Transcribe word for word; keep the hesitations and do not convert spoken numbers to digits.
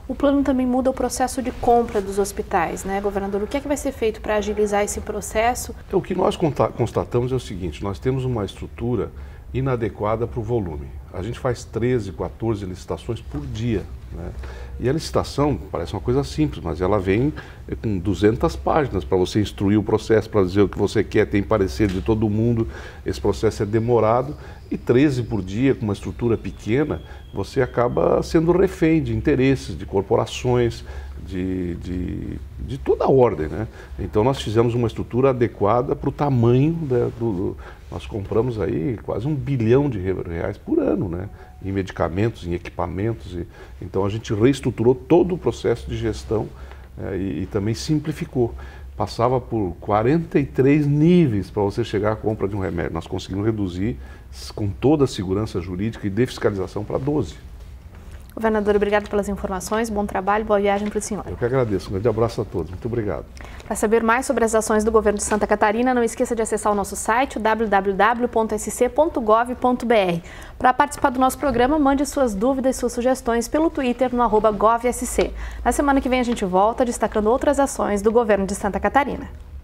O plano também muda o processo de compra dos hospitais, né, governador? O que é que vai ser feito para agilizar esse processo? O que nós constatamos é o seguinte, nós temos uma estrutura inadequada para o volume. A gente faz treze, quatorze licitações por dia, né? E a licitação parece uma coisa simples, mas ela vem com duzentas páginas para você instruir o processo, para dizer o que você quer, tem parecer de todo mundo. Esse processo é demorado e treze por dia, com uma estrutura pequena, você acaba sendo refém de interesses, de corporações, de, de, de toda a ordem, né? Então nós fizemos uma estrutura adequada para o tamanho da, do... Nós compramos aí quase um bilhão de reais por ano, né? Em medicamentos, em equipamentos. E, então a gente reestruturou todo o processo de gestão é, e, e também simplificou. Passava por quarenta e três níveis para você chegar à compra de um remédio. Nós conseguimos reduzir com toda a segurança jurídica e de fiscalização para doze. Governador, obrigado pelas informações, bom trabalho, boa viagem para o senhor. Eu que agradeço, um grande abraço a todos, muito obrigado. Para saber mais sobre as ações do governo de Santa Catarina, não esqueça de acessar o nosso site, w w w ponto s c ponto gov ponto b r. Para participar do nosso programa, mande suas dúvidas e suas sugestões pelo Twitter no arroba govsc. Na semana que vem a gente volta destacando outras ações do governo de Santa Catarina.